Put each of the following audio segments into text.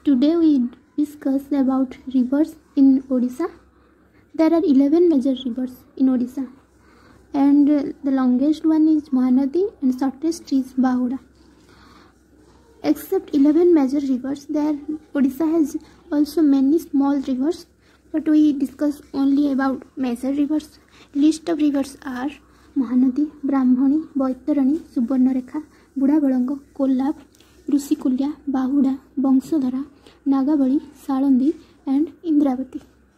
Today we discuss about rivers in Odisha. There are 11 major rivers in Odisha, and the longest one is Mahanadi and shortest is Bahuda. Except 11 major rivers, Odisha has also many small rivers, but we discuss only about major rivers. List of rivers are Mahanadi, Brahmani, Baitarani, Subarnarekha, Budabalango, Kollab, Rusikulya, Bahuda, Bangsadhara, Nagavali, Salandi and Indravati.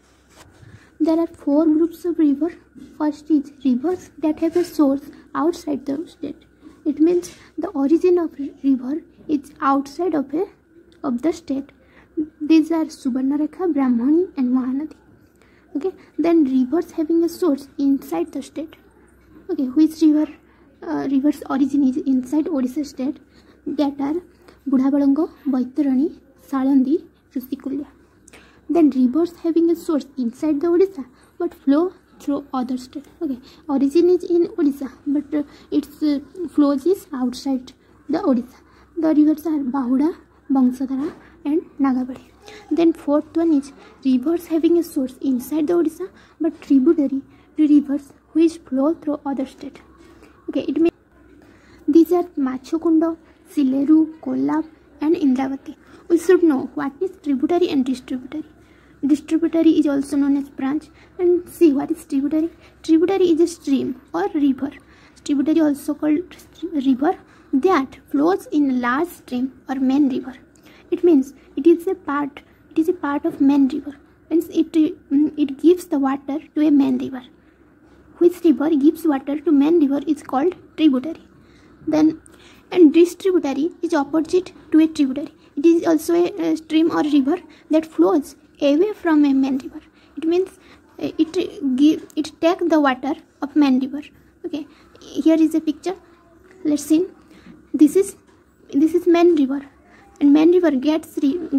There are 4 groups of rivers. First is rivers that have a source outside the state. It means the origin of river is outside of the state. These are Subarnarekha, Brahmani and Mahanadi. Okay. Then rivers having a source inside the state. Okay, which river's origin is inside Odisha state? That are Budabalango, Baitarani, Salandi, Rusikulya. Then rivers having a source inside the Odisha but flow through other state. Okay, origin is in Odisha but its flows is outside the Odisha. The rivers are Bahuda, Bangsadhara and Nagavali. Then fourth one is rivers having a source inside the Odisha but tributary to rivers which flow through other state. Okay, it means these are Machokunda, Sileru, Kollab and Indravati. We should know what is tributary and distributary. Distributary is also known as branch. And see what is tributary. Tributary is a stream or river. Tributary also called river that flows in a large stream or main river. It means it is a part of main river. Means it gives the water to a main river. Which river gives water to main river is called tributary. Then and distributary is opposite to a tributary. It is also a stream or river that flows away from a main river. It means it takes the water of main river. Okay, here is a picture. Let's see. This is main river, and main river gets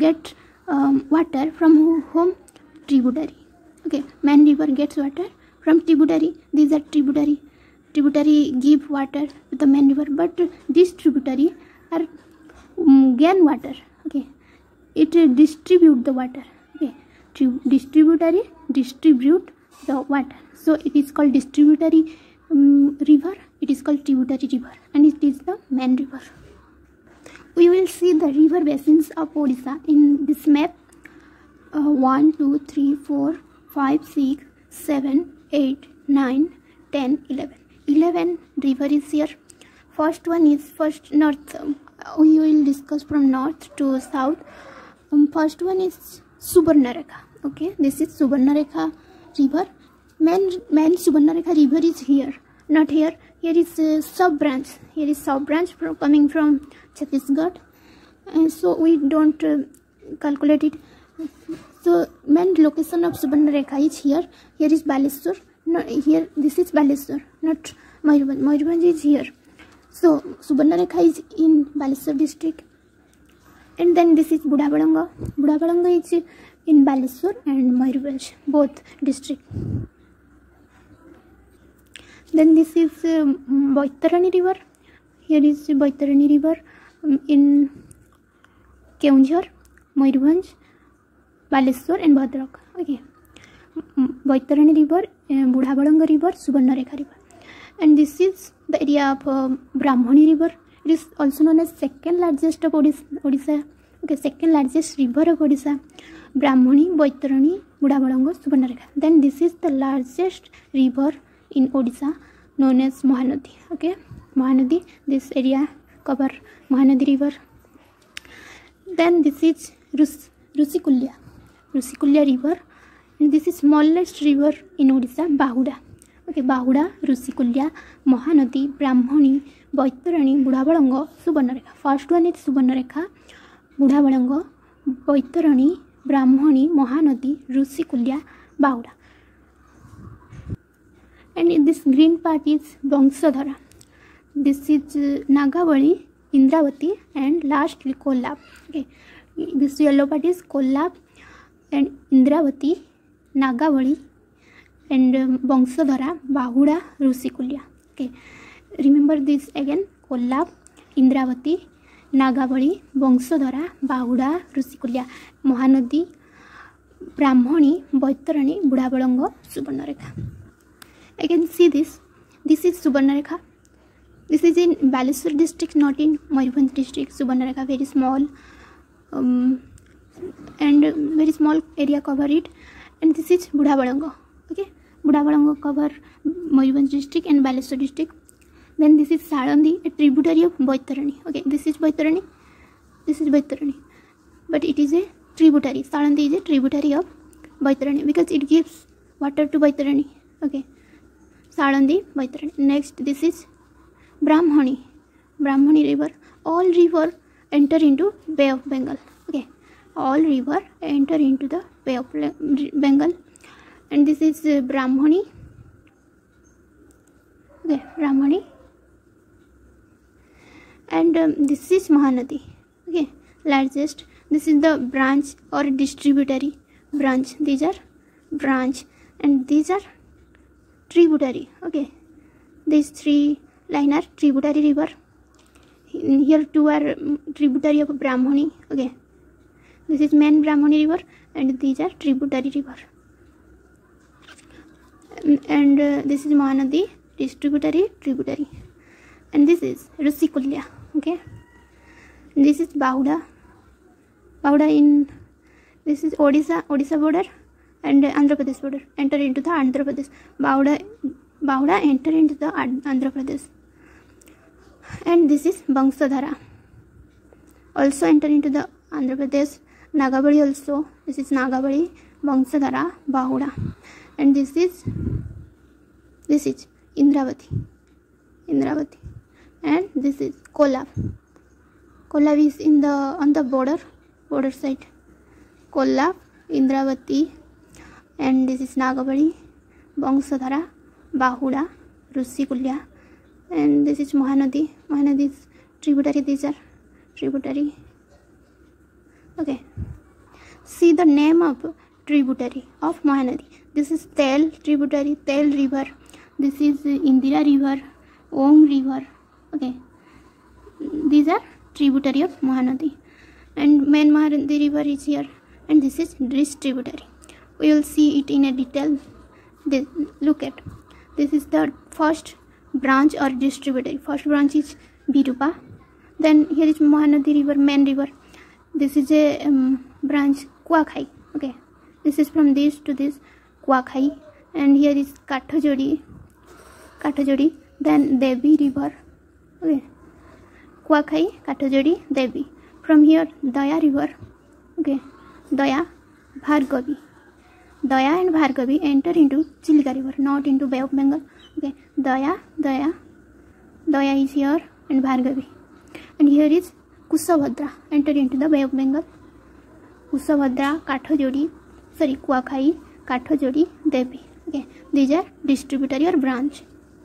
water from whom? Tributary. Okay, main river gets water from tributary. These are tributary. Tributary give water to the main river, but this tributary are gain water. Okay, it distribute the water. Okay, distributary distribute the water, so it is called distributary river. It is called tributary river, and it is the main river. We will see the river basins of Odisha in this map. 1, 2, 3, 4, 5, 6, 7, 8, 9, 10, 11. 11 river is here. First one is north. We will discuss from north to south. First one is Subarnarekha. Okay, this is Subarnarekha river. Main Subarnarekha river is here, not here. Here is a sub branch. Here is sub branch coming from Chhattisgarh, and so we don't calculate it. So main location of Subarnarekha is here. Here is Baleshwar. No, here this is Baleshwar, not Mayurbhanj. Mayurbhanj is here. So Subarnarekha is in Baleshwar district. And then this is Budabalanga. Budabalanga is in Baleshwar and Mayurbhanj, both district. Then this is Baitarani river. Here is Baitarani river in Keonjhar, Mayurbhanj, Baleshwar and Bhadrak. Okay, Baitarani river, Budabalanga river, Subarnarekha river. And this is the area of Brahmani river. It is also known as second largest of Odisha. Okay, second largest river of Odisha. Brahmani, Baitarani, Budabalanga, Subarnarekha. Then this is the largest river in Odisha, known as Mahanadi. Okay, Mahanadi. This area cover Mahanadi river. Then this is Rusikulya river. And this is smallest river in Odisha, Bahuda. Okay, Bahuda, Rusikulya, Mahanadi, Brahmani, Baitarani, Budabalanga, Subarnarekha. First one is Subarnarekha, Budabalanga, Baitarani, Brahmani, Mahanadi, Rusikulya, Bahuda. And in this green part is Bangsadhara. This is Nagavali, Indravati and lastly Kollab. Okay, this yellow part is Kollab and Indravati, Nagavali and Bangsadhara, Bahuda, Rusikulya. Okay, remember this again: Kollab, Indravati, Nagavali, वंशधरा, बाहुड़ा, Rushikulya, Mahanadi, Brahmani, Baitarani, Budhabalang, Subarnarekha. I can see this. This is Subarnarekha. This is in Baleswar district, not in Mayurbhanj district. Subarnarekha, very small and very small area cover it. And this is Budhabalanga. Okay, Budhabalanga cover Mayurbhanj district and Baleswar district. Then this is Salandi, a tributary of Baitarani. Okay, this is Baitarani. This is Baitarani, but it is a tributary. Salandi is a tributary of Baitarani because it gives water to Baitarani. Okay, Salandi, Baitarani. Next, this is Brahmani, Brahmani river. All river enter into Bay of Bengal. Okay, all river enter into the Bay of Bengal. And this is Brahmani. Okay, Brahmani. And this is Mahanadi. Okay, largest. This is the branch or distributary branch. These are branch and these are tributary. Okay, these three line are tributary river. Here two are tributary of Brahmani. Okay, this is main Brahmani river and these are tributary river. And this is Mahanadi, tributary. And this is Rushikulya. Okay, this is Bahuda in, this is Odisha border and Andhra Pradesh border. Enter into the Andhra Pradesh. Bahuda enter into the Andhra Pradesh. And this is Vangshadhara, also enter into the Andhra Pradesh. Nagavali also. This is Nagavali, Vangshadhara, Bahuda. And this is Indravati. And this is Kolab. Kolab is in the on the border side. Kolab, Indravati, and this is Nagavali, Vangshadhara, Bahuda, Rushikulya, and this is Mahanadi. Mahanadi is tributary. These are tributary. Okay, see the name of tributary of Mahanadi. This is Tel tributary, Tel river. This is Indira river, Om river. Okay, these are tributary of Mahanadi. And main Mahanadi river is here. And this is Dris tributary. We will see it in a detail. Look at, this is the first branch or tributary. First branch is Birupa. Then here is Mahanadi river, main river. This is a branch Kuakhai. Okay, this is from this to this Kuakhai. And here is Kathajodi. Then Devi river. Okay, Kuakhai, Kathajodi, Devi. From here Daya river. Okay, Daya, Bhargavi. Daya and Bhargavi enter into Chilika river, not into Bay of Bengal. Okay, Daya is here and Bhargavi. And here is Kusabhadra, enter into the Bay of Bengal. Kusabhadra, Kuakhai, Kathajodi, Devi. Okay, these are distributary or branch.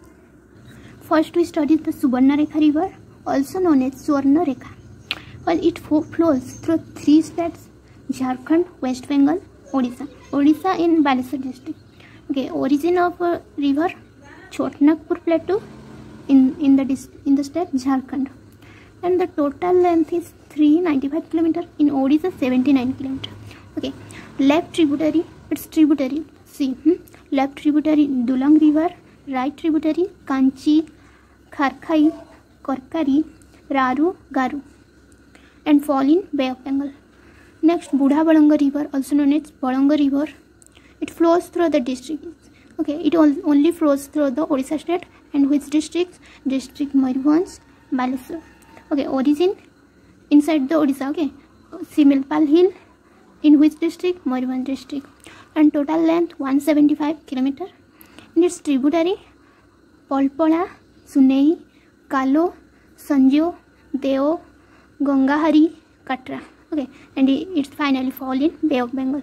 First we studied the Subarnarekha river, also known as Swarnarekha. Well, it flows through three states: Jharkhand, West Bengal, Odisha. Odisha in Baleswar district. Okay, origin of river Chotnagpur plateau in the state Jharkhand, and the total length is 395 km. In Odisha 79 km. Okay, left tributary, its tributary. See, left tributary Dulang river, right tributary Kanchi, Kharkhai, Korkari, Raru, Garu, and fall in Bay of Bengal. Next, Budhabalanga river, also known as Balanga river. It flows through the districts. Okay, it only flows through the Odisha state. And which districts? District Mayurbhanj, Baleswar. Okay, origin inside the Odisha. Okay, Similpal hill in which district? Mayurbhanj district. And total length 175 km. And its tributary Palpala, Sunei, Kalo, Sanjo, Deo, Gangahari, Katra. Okay, and it finally fall in Bay of Bengal.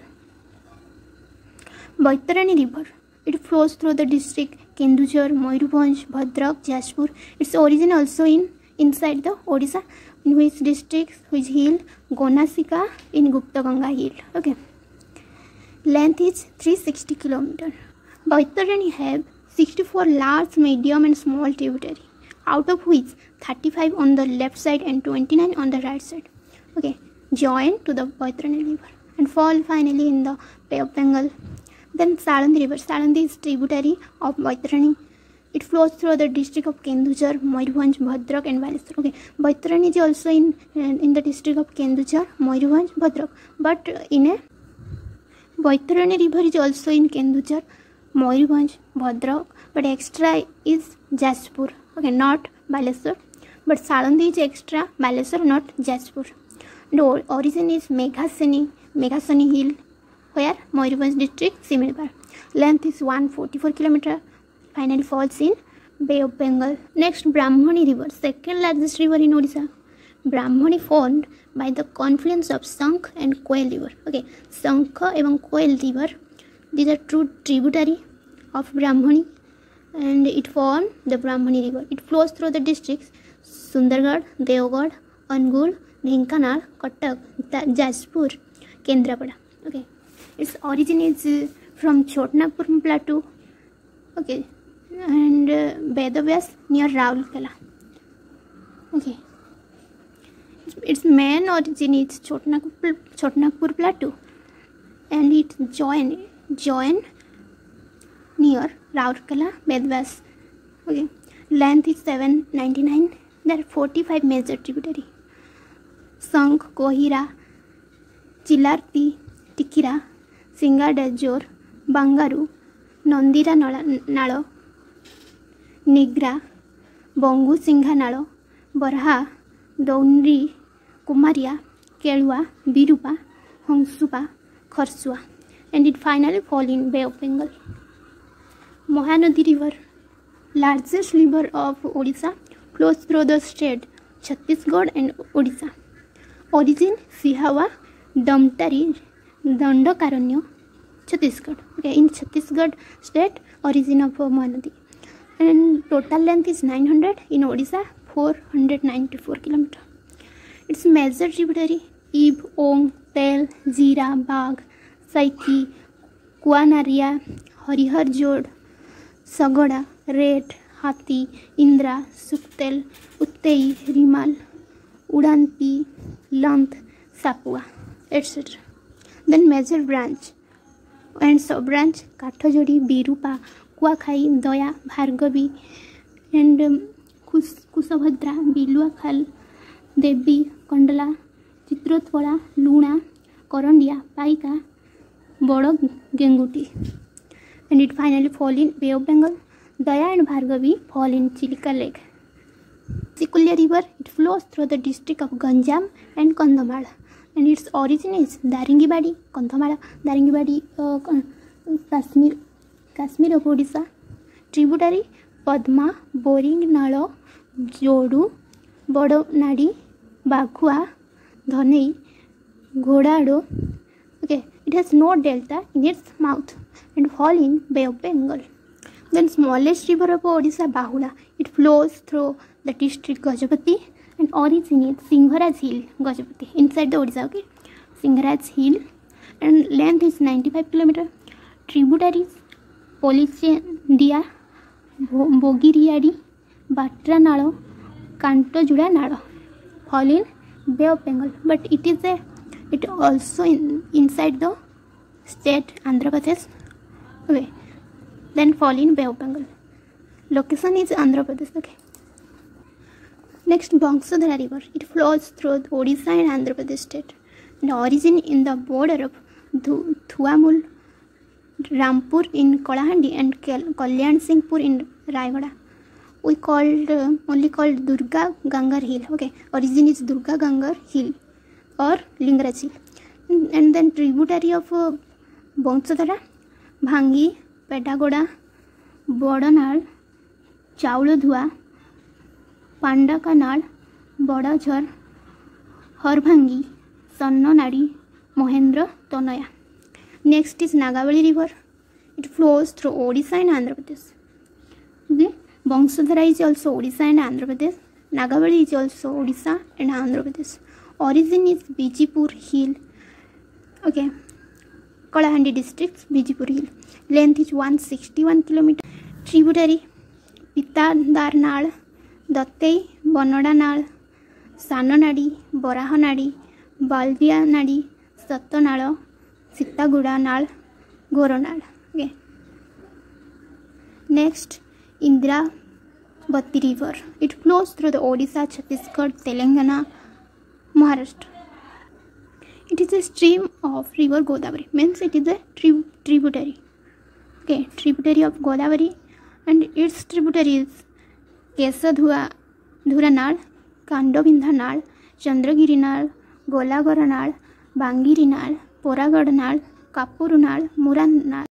Baitarani river, it flows through the district Kendujhar, Mayurbhanj, Bhadrak, Jashpur. Its origin also inside the Odisha, in which districts, which hill? Gonasika in Gupta Ganga hill. Okay, length is 360 km. Baitarani have 64 large, medium and small tributary. out of which 35 on the left side and 29 on the right side. Okay, join to the Baitarani river and fall finally in the Bay of Bengal. Then Salandi river. Salandi is tributary of Baitarani. It flows through the district of Kendujhar, Mayurbhanj, Bhadrak and Baleshwar. Okay, Baitarani is also in the district of Kendujhar, Mayurbhanj, Bhadrak. But Baitarani river is also in Kendujhar, Mayurbhanj, Bhadrak. But extra is Jajpur. Okay, not Baleshwar. But Salandi is extra, Baleshwar not Jajpur. The origin is Meghasani hill, where Mayurbhanj district, Similpal. Length is 144 km. Finally falls in Bay of Bengal. Next, Brahmani river, second largest river in Odisha. Brahmani formed by the confluence of Sankh and Koel river. Okay, Sankha and Koel river, these are true tributary of Brahmani, and it formed the Brahmani river. It flows through the districts Sundargarh, Deogarh, Angul, Dhenkanal, Cuttack, Jajpur, Kendrapada. Okay, its origin is from Chotnagpur plateau. Okay, and Bedavyas near Raulkela. Okay, its main origin is Chotnagpur plateau, and it join near Raulkela, Bedavyas. Okay, length is 799. There are 45 major tributary: Sankh, Kohira, Chilarti, Tikira, Singadajor, Bangaru, Nandira Nalo, Nigra, Bongu Singha Nalo, Barha, Daunri, Kumaria, Kelua, Birupa, Hongsupa, Kharsua, and it finally falls in Bay of Bengal. Mahanadi river, largest river of Odisha, flows through the state Chhattisgarh and Odisha. Origin Sihawa, Damtari, Dandakaranya, Chhattisgarh. Okay, in Chhattisgarh state, origin of Mahanadi. And total length is 900. In Odisha, 494 km. Its major tributary: Ib, Ong, Tel, Zira, Bagh, Saiki, Kuanaria, Harihar Jod, Sagoda, Red, Hati, Indra, Suktel, Uttei, Rimal, Udanti, Lanth, Sapua, etc. Then major branch and sub branch: Kathajodi, Birupa, Kuakhai, Daya, Bhargavi, and Kusabhadra, Biluakhal, Devi, Kondala, Chitrotwala, Luna, Korondia, Paika, Bodo, Genguti. And it finally falls in Bay of Bengal. Daya and Bhargavi fall in Chilika Lake. Sikulya river, it flows through the district of Ganjam and Kandhamala, and its origin is Daringibadi, Kandhamala, Daringibadi, Kashmir of Odisha. Tributary: Padma, Boring Nalo, Jodu, Bodo Nadi, Bakhua, Dhanei, Ghodado. Okay, it has no delta in its mouth and fall in Bay of Bengal. Then smallest river of Odisha, Bahula. It flows through the district Gajapati and origin is Singharaj Hill, Gajapati, inside the Odisha. Okay, Singharaj Hill, and length is 95 km. Tributaries: Polichendia, Bogiriadi, Batra Nalo, Kantojuda Nalo, fall in Bay of Bengal. But it also inside the state Andhra Pradesh. Okay, then fall in Bay of Bengal. Location is Andhra Pradesh. Okay. Next, Bangsadhara river. It flows through Odisha and Andhra Pradesh state. The origin in the border of Thuamul, Rampur in Kalahandi, and Kalyan Singhpur in Raigada. We only called Durga Gangar Hill. Okay, origin is Durga Gangar Hill or Lingaraj Hill. And then tributary of Bangsadhara: Bhangi, Petagoda, Bodanal, Chaulodhua, Pandakanal, Bodazhar, Harbhangi, Sannanadi, Mohendra, Tonaya. Next is Nagavali river. It flows through Odisha and Andhra Pradesh. Okay, Bangsadhara is also Odisha and Andhra Pradesh. Nagavali is also Odisha and Andhra Pradesh. Origin is Bijipur Hill. Okay, Kalahandi district, Bijipur Hill. Length is 161 km. Tributary: Pitadarnal, दत्तेई बनडा नाल, साननाड़ी, बराहनाड़ी, बालदिया नाड़ी, सतनाल, सीतागुड़ा नाल, घोरनाल. Okay. Next, Indravati River. It flows through the Odisha, Chhattisgarh, Telangana, Maharashtra. It is a stream of river Godavari. Means it is a tributary. Okay, tributary of Godavari, and its tributaries केशधुरा नाल, कांडबिंधा नाल, चंद्रगिरी नाल, गोलागरा नाल, बांगिरी नाल, पोरागढ़ नाल, कापुर नाल, मुरान नाल.